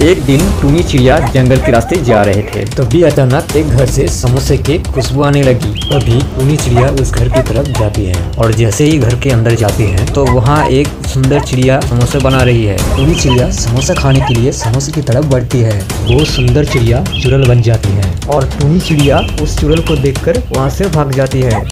एक दिन टूनी चिड़िया जंगल के रास्ते जा रहे थे, तभी अचानक एक घर से समोसे की खुशबू आने लगी। तभी टूनी चिड़िया उस घर की तरफ जाती है और जैसे ही घर के अंदर जाती है तो वहाँ एक सुंदर चिड़िया समोसे बना रही है। टूनी चिड़िया समोसा खाने के लिए समोसे की तरफ बढ़ती है। वो सुंदर चिड़िया चुड़ैल बन जाती है और टूनी चिड़िया उस चुड़ैल को देखकर वहाँ से भाग जाती है।